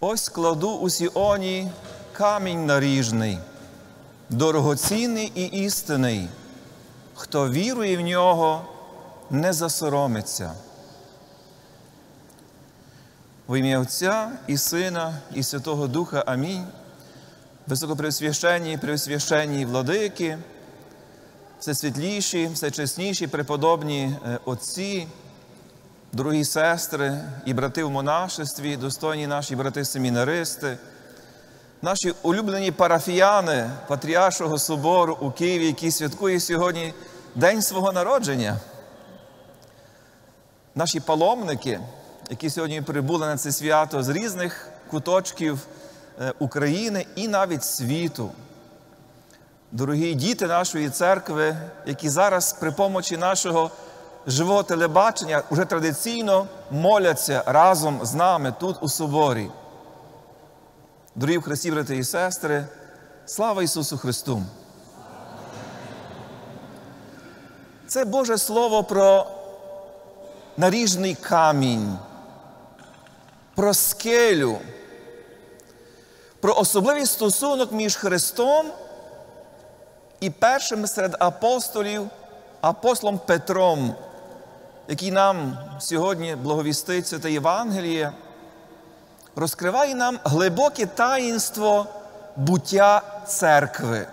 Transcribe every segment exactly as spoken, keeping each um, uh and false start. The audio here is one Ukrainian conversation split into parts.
Ось кладу у Сіоні камінь наріжний, дорогоцінний і істинний. Хто вірує в нього, не засоромиться. Во ім'я Отця і Сина, і Святого Духа. Амінь. Високопреосвященні, преосвященні владики, всесвітліші, всечесніші, преподобні отці, дорогі сестри і брати в монашестві, достойні наші брати-семінаристи, наші улюблені парафіяни Патріаршого собору у Києві, який святкує сьогодні день свого народження. Наші паломники, які сьогодні прибули на це свято з різних куточків України і навіть світу. Дорогі діти нашої церкви, які зараз при помочі нашого живого телебачення вже традиційно моляться разом з нами тут у соборі. Дорогі в Христі, брати і сестри, слава Ісусу Христу! Це Боже Слово про наріжний камінь, про скелю, про особливий стосунок між Христом і першим серед апостолів, апостолом Петром, який нам сьогодні благовістить Святе Євангеліє, розкриває нам глибоке таїнство буття церкви.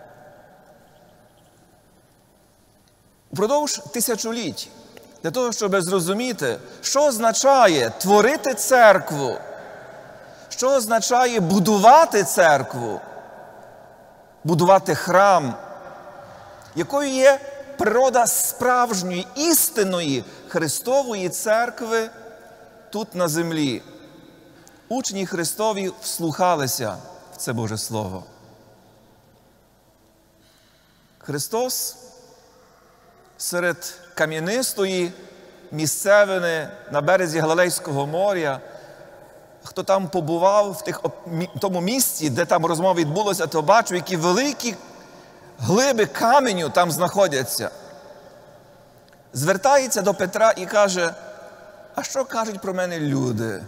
Упродовж тисячоліть, для того, щоб зрозуміти, що означає творити церкву, що означає будувати церкву, будувати храм, якою є природа справжньої, істинної Христової церкви тут на землі. Учні Христові вслухалися в це Боже Слово. Христос серед кам'янистої місцевини на березі Галилейського моря, хто там побував в тих, тому місці, де там розмова відбулася, то бачив, які великі глиби каменю там знаходяться. Звертається до Петра і каже: а що кажуть про мене люди?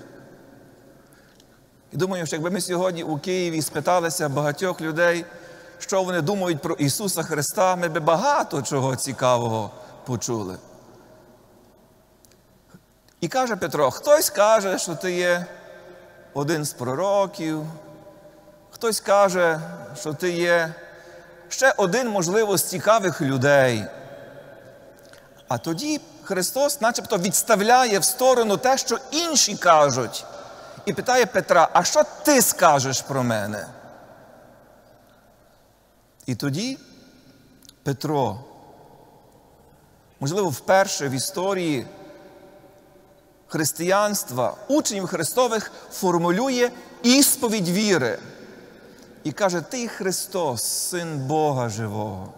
І думаю, що якби ми сьогодні у Києві спиталися багатьох людей, що вони думають про Ісуса Христа, ми би багато чого цікавого почули. І каже Петро: хтось каже, що ти є один з пророків, хтось каже, що ти є ще один, можливо, з цікавих людей. А тоді Христос начебто відставляє в сторону те, що інші кажуть, і питає Петра: а що ти скажеш про мене? І тоді Петро, можливо, вперше в історії християнства, учнів Христових, формулює ісповідь віри. І каже: ти Христос, Син Бога живого.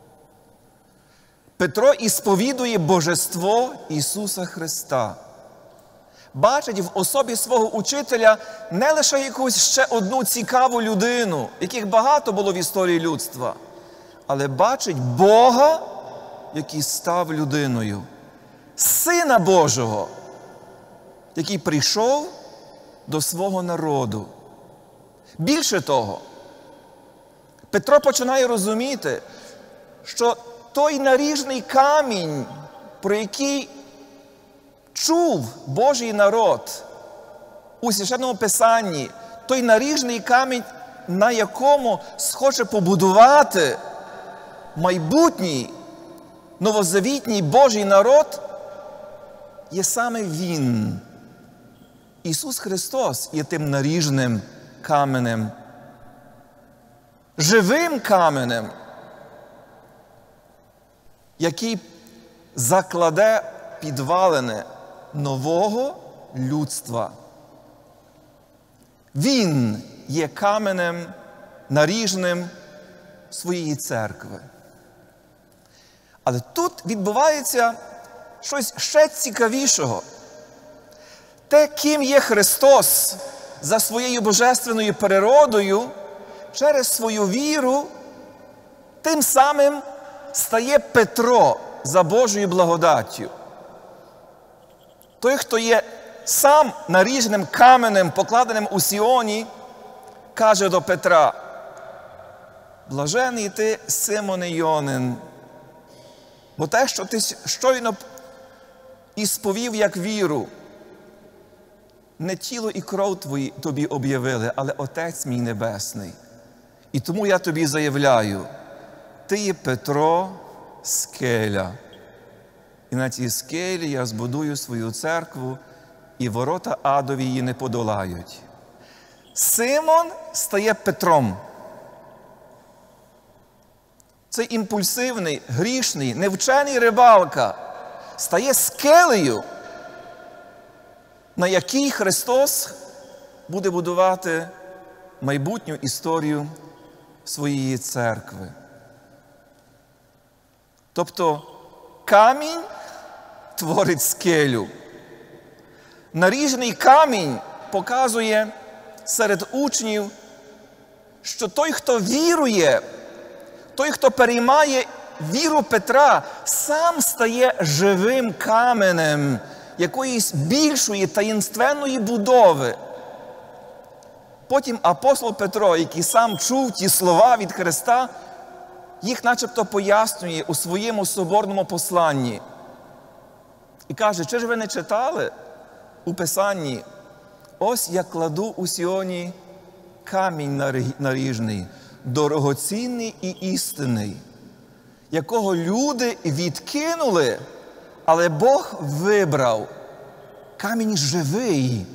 Петро ісповідує божество Ісуса Христа. Бачить в особі свого учителя не лише якусь ще одну цікаву людину, яких багато було в історії людства, але бачить Бога, який став людиною, Сина Божого, який прийшов до свого народу. Більше того, Петро починає розуміти, що той наріжний камінь, про який чув Божий народ у Священному Писанні, той наріжний камінь, на якому схоче побудувати майбутній, новозавітній Божий народ, є саме Він. Ісус Христос є тим наріжним каменем, живим каменем, який закладе підвалини нового людства. Він є каменем наріжним своєї церкви. Але тут відбувається щось ще цікавішого. Те, ким є Христос за своєю божественною природою, через свою віру, тим самим стає Петро за Божою благодаттю. Той, хто є сам наріжним каменем, покладеним у Сіоні, каже до Петра: «Блажений ти, Симоне Йонин, бо те, що ти щойно і сповів як віру, не тіло і кров твої тобі об'явили, але Отець мій Небесний. І тому я тобі заявляю, ти є Петро, скеля, і на цій скелі я збудую свою церкву, і ворота адові її не подолають». Симон стає Петром. Цей імпульсивний, грішний, невчений рибалка стає скелею, на якій Христос буде будувати майбутню історію своєї церкви. Тобто камінь творить скелю. Наріжний камінь показує серед учнів, що той, хто вірує, той, хто переймає віру Петра, сам стає живим каменем якоїсь більшої таїнственної будови. Потім апостол Петро, який сам чув ті слова від Христа, їх начебто пояснює у своєму соборному посланні. І каже: чи ж ви не читали у Писанні: «Ось я кладу у Сіоні камінь наріжний, дорогоцінний і істинний, якого люди відкинули, але Бог вибрав». Камінь живий.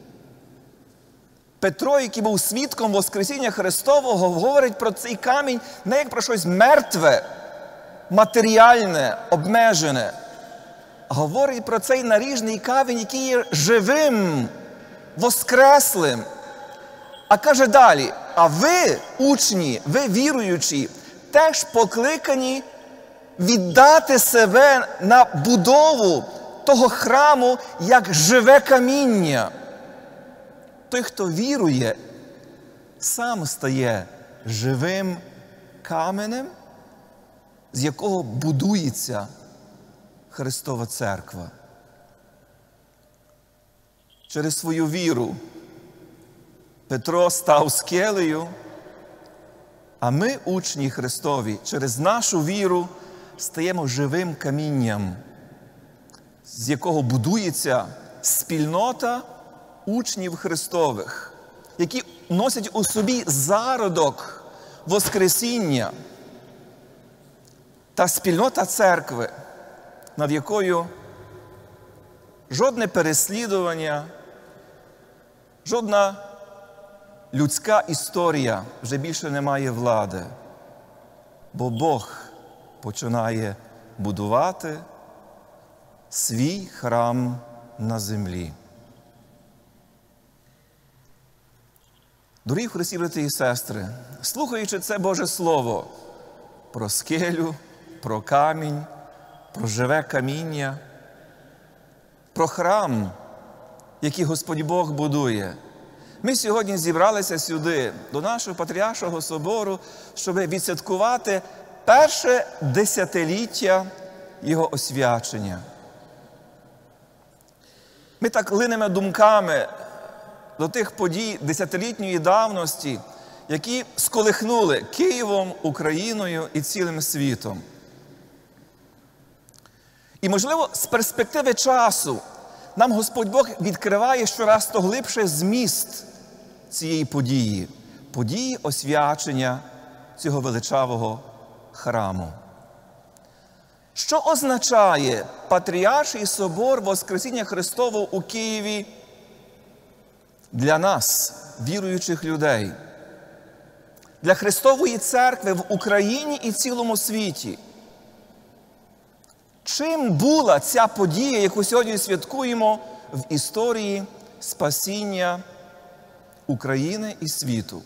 Петро, який був свідком Воскресіння Христового, говорить про цей камінь не як про щось мертве, матеріальне, обмежене, а говорить про цей наріжний камінь, який є живим, воскреслим. А каже далі: а ви, учні, ви віруючі, теж покликані віддати себе на будову того храму, як живе каміння. Той, хто вірує, сам стає живим каменем, з якого будується Христова церква. Через свою віру Петро став скелею, а ми, учні Христові, через нашу віру стаємо живим камінням, з якого будується спільнота учнів Христових, які носять у собі зародок Воскресіння, та спільнота церкви, над якою жодне переслідування, жодна людська історія вже більше не має влади, бо Бог починає будувати свій храм на землі. Дорогі в Христі, брати і сестри, слухаючи це Боже Слово про скелю, про камінь, про живе каміння, про храм, який Господь Бог будує, ми сьогодні зібралися сюди, до нашого Патріаршого собору, щоб відсвяткувати перше десятиліття його освячення. Ми так линемо думками до тих подій десятилітньої давності, які сколихнули Києвом, Україною і цілим світом. І, можливо, з перспективи часу нам Господь Бог відкриває щораз то глибше зміст цієї події, події освячення цього величавого храму. Що означає Патріарший собор Воскресіння Христового у Києві для нас, віруючих людей, для Христової церкви в Україні і цілому світі? Чим була ця подія, яку сьогодні святкуємо в історії спасіння України і світу?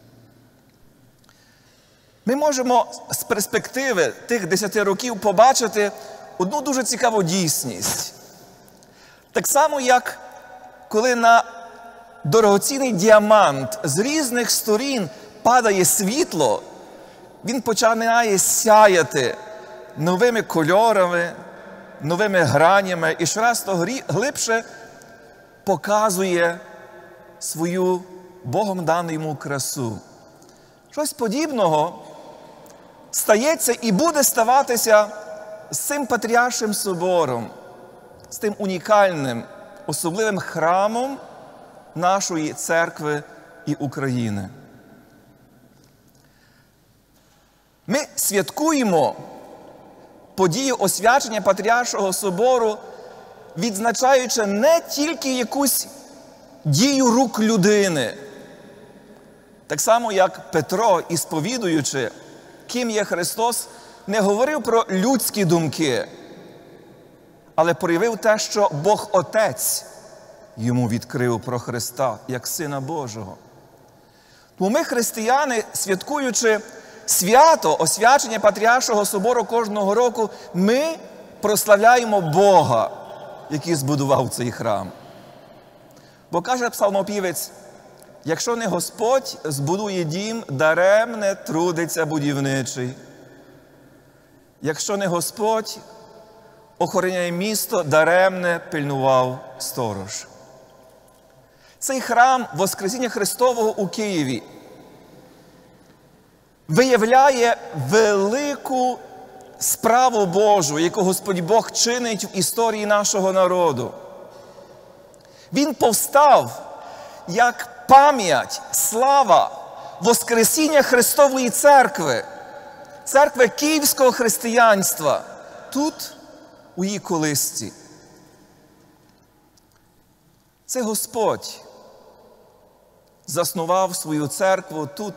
Ми можемо з перспективи тих десяти років побачити одну дуже цікаву дійсність. Так само, як коли на дорогоцінний діамант з різних сторін падає світло, він починає сяяти новими кольорами, новими гранями і щораз то глибше показує свою Богом дану йому красу. Щось подібного стається і буде ставатися з цим Патріаршим собором, з тим унікальним, особливим храмом нашої церкви і України. Ми святкуємо подію освячення Патріаршого собору, відзначаючи не тільки якусь дію рук людини. Так само, як Петро, ісповідуючи, ким є Христос, не говорив про людські думки, але проявив те, що Бог Отець йому відкрив про Христа, як Сина Божого. Тому ми, християни, святкуючи свято освячення Патріаршого собору кожного року, ми прославляємо Бога, який збудував цей храм. Бо каже псалмопівець: якщо не Господь збудує дім, даремне трудиться будівничий. Якщо не Господь охороняє місто, даремне пильнував сторож. Цей храм Воскресіння Христового у Києві виявляє велику справу Божу, яку Господь Бог чинить в історії нашого народу. Він повстав як пам'ять, слава Воскресіння Христової Церкви, церкви Київського християнства, тут, у її колисці. Це Господь заснував свою церкву тут,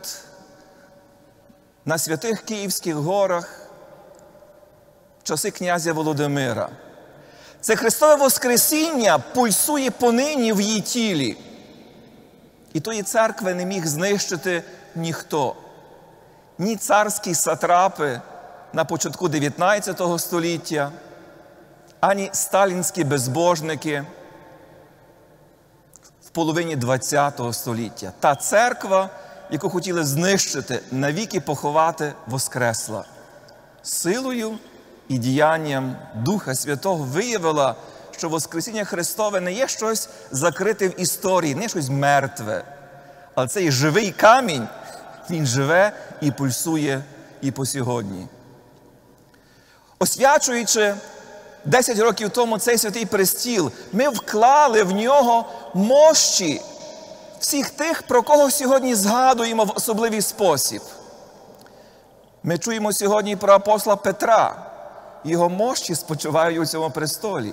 на святих Київських горах, в часи князя Володимира. Це Христове Воскресіння пульсує понині в її тілі. І тої церкви не міг знищити ніхто. Ні царські сатрапи на початку дев'ятнадцятого століття, ані сталінські безбожники в половині двадцятого століття. Та церква, яку хотіли знищити, навіки поховати, воскресла. Силою і діянням Духа Святого виявила, що Воскресіння Христове не є щось закрите в історії, не щось мертве. Але цей живий камінь, він живе і пульсує і по сьогодні. Освячуючи десять років тому цей святий престіл, ми вклали в нього мощі всіх тих, про кого сьогодні згадуємо в особливий спосіб. Ми чуємо сьогодні про апостола Петра. Його мощі спочивають у цьому престолі.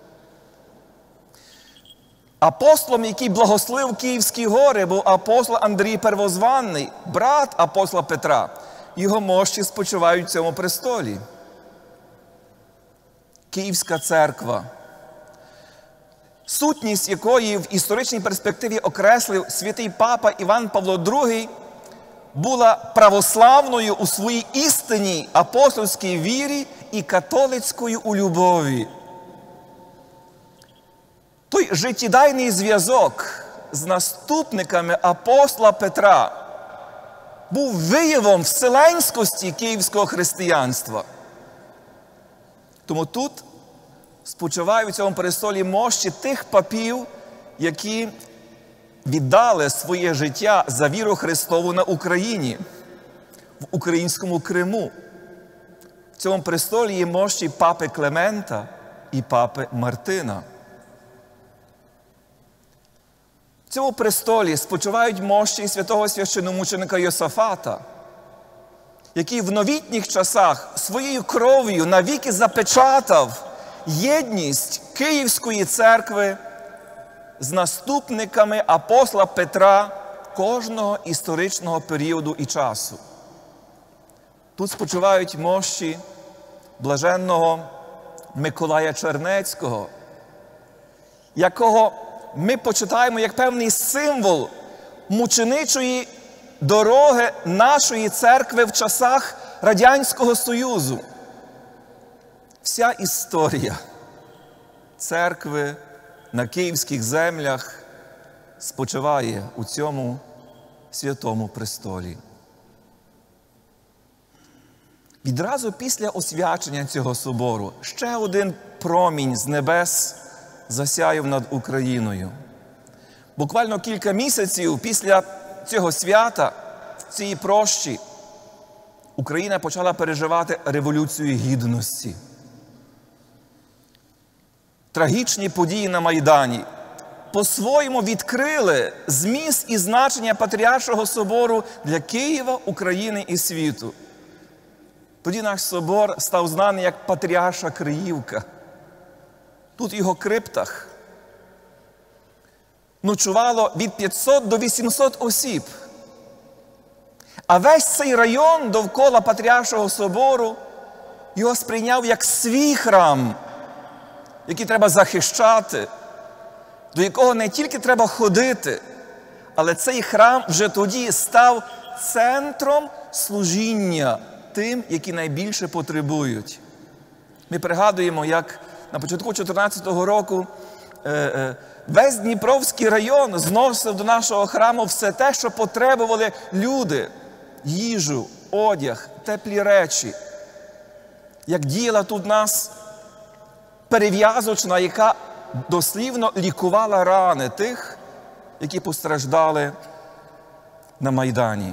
Апостолом, який благословив Київські гори, був апостол Андрій Первозванний, брат апостола Петра. Його мощі спочивають у цьому престолі. Київська церква, сутність якої в історичній перспективі окреслив святий папа Іван Павло другий, була православною у своїй істинній апостольській вірі і католицькою у любові. Той життєдайний зв'язок з наступниками апостола Петра був виявом вселенськості київського християнства. Тому тут спочивають у цьому престолі мощі тих папів, які віддали своє життя за віру Христову на Україні, в українському Криму. В цьому престолі є мощі папи Клемента і папи Мартина. В цьому престолі спочивають мощі святого священномученика Йосафата, який в новітніх часах своєю кров'ю навіки запечатав єдність Київської церкви з наступниками апостола Петра кожного історичного періоду і часу. Тут спочивають мощі блаженного Миколая Чернецького, якого ми почитаємо як певний символ мученичої дороги нашої церкви в часах Радянського Союзу. Вся історія церкви на київських землях спочиває у цьому святому престолі. Відразу після освячення цього собору ще один промінь з небес засяяв над Україною. Буквально кілька місяців після цього свята, в цій прощі, Україна почала переживати Революцію Гідності. Трагічні події на Майдані по-своєму відкрили зміст і значення Патріаршого собору для Києва, України і світу. Тоді наш собор став знаний як Патріарша Криївка. Тут в його криптах ночувало від п'ятсот до вісімсот осіб. А весь цей район довкола Патріаршого собору його сприйняв як свій храм, який треба захищати, до якого не тільки треба ходити, але цей храм вже тоді став центром служіння тим, які найбільше потребують. Ми пригадуємо, як на початку чотирнадцятого року е, е, весь Дніпровський район зносив до нашого храму все те, що потребували люди. Їжу, одяг, теплі речі. Як діяла тут нас перев'язочна, яка дослівно лікувала рани тих, які постраждали на Майдані.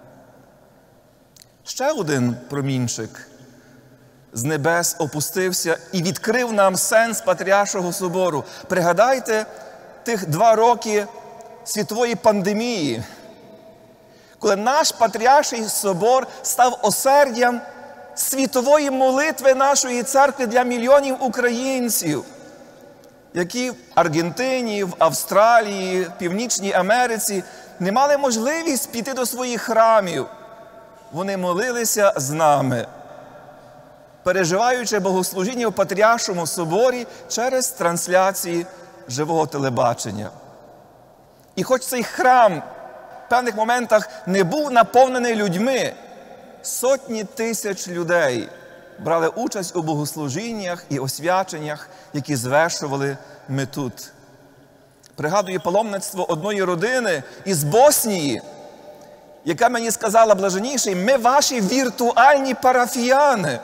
Ще один промінчик з небес опустився і відкрив нам сенс Патріаршого собору. Пригадайте тих два роки світової пандемії, коли наш Патріарший собор став осердям світової молитви нашої церкви для мільйонів українців, які в Аргентині, в Австралії, в Північній Америці не мали можливість піти до своїх храмів. Вони молилися з нами, переживаючи богослужіння в Патріаршому соборі через трансляції живого телебачення. І хоч цей храм в певних моментах не був наповнений людьми, сотні тисяч людей брали участь у богослужіннях і освяченнях, які звершували ми тут. Пригадую паломництво одної родини із Боснії, яка мені сказала: блаженніший, ми ваші віртуальні парафіяни.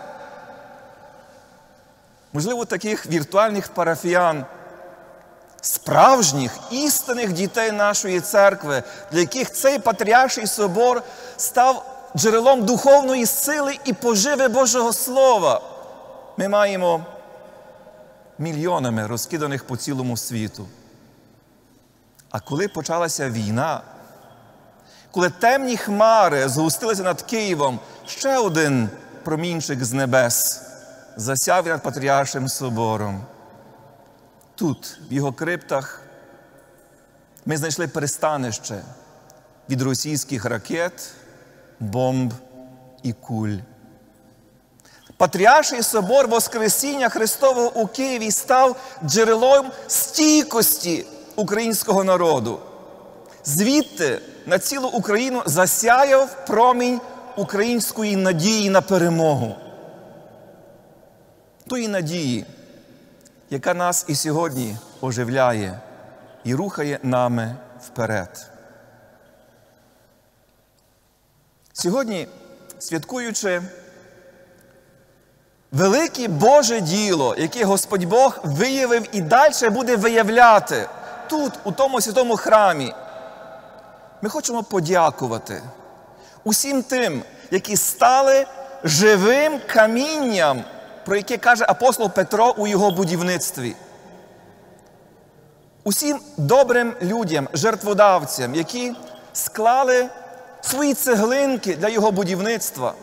Можливо, таких віртуальних парафіян, справжніх, істинних дітей нашої церкви, для яких цей Патріарший собор став джерелом духовної сили і поживи Божого Слова, ми маємо мільйонами розкиданих по цілому світу. А коли почалася війна, коли темні хмари згустилися над Києвом, ще один промінчик з небес засяв над Патріаршим собором. Тут, в його криптах, ми знайшли пристанище від російських ракет, бомб і куль. Патріарший собор Воскресіння Христового у Києві став джерелом стійкості українського народу. Звідти на цілу Україну засяяв промінь української надії на перемогу. Тої надії, яка нас і сьогодні оживляє і рухає нами вперед. Сьогодні, святкуючи велике Боже діло, яке Господь Бог виявив і далі буде виявляти тут, у тому святому храмі, ми хочемо подякувати усім тим, які стали живим камінням, про яке каже апостол Петро у його будівництві. Усім добрим людям, жертводавцям, які склали свої цеглинки для його будівництва.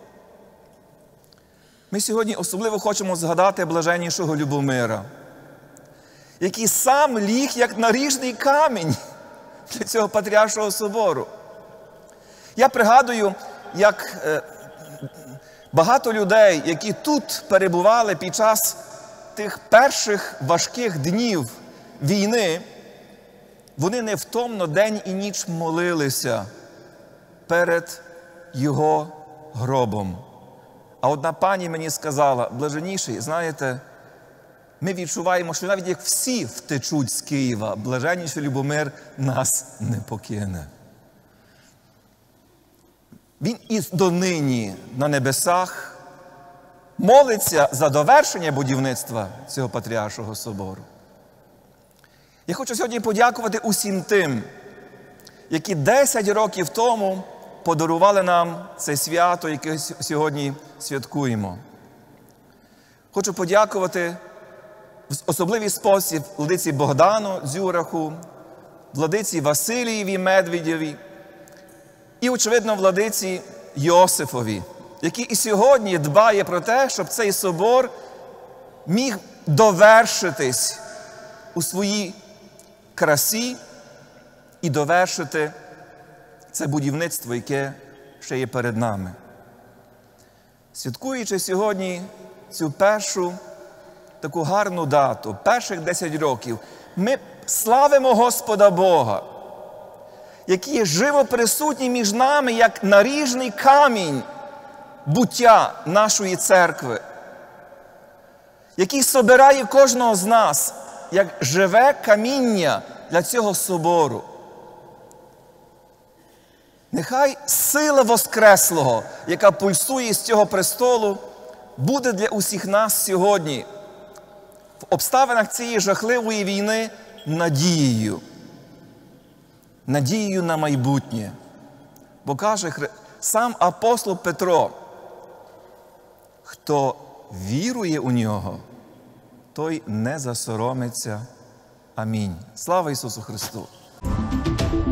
Ми сьогодні особливо хочемо згадати блаженнішого Любомира, який сам ліг як наріжний камінь для цього Патріаршого собору. Я пригадую, як е, багато людей, які тут перебували під час тих перших важких днів війни, вони невтомно день і ніч молилися перед його гробом. А одна пані мені сказала: блаженніший, знаєте, ми відчуваємо, що навіть як всі втечуть з Києва, блаженніший Любомир нас не покине. Він і донині на небесах молиться за довершення будівництва цього Патріаршого собору. Я хочу сьогодні подякувати усім тим, які десять років тому подарували нам це свято, яке сьогодні святкуємо. Хочу подякувати в особливий спосіб владиці Богдану Дзюраху, владиці Василієві Медведєві і, очевидно, владиці Йосифові, який і сьогодні дбає про те, щоб цей собор міг довершитись у своїй красі і довершити це будівництво, яке ще є перед нами. Святкуючи сьогодні цю першу таку гарну дату, перших десять років, ми славимо Господа Бога, який є живо присутній між нами, як наріжний камінь буття нашої церкви, який собирає кожного з нас, як живе каміння для цього собору. Нехай сила Воскреслого, яка пульсує з цього престолу, буде для усіх нас сьогодні в обставинах цієї жахливої війни надією. Надією на майбутнє. Бо каже сам апостол Петро, хто вірує у нього, той не засоромиться. Амінь. Слава Ісусу Христу!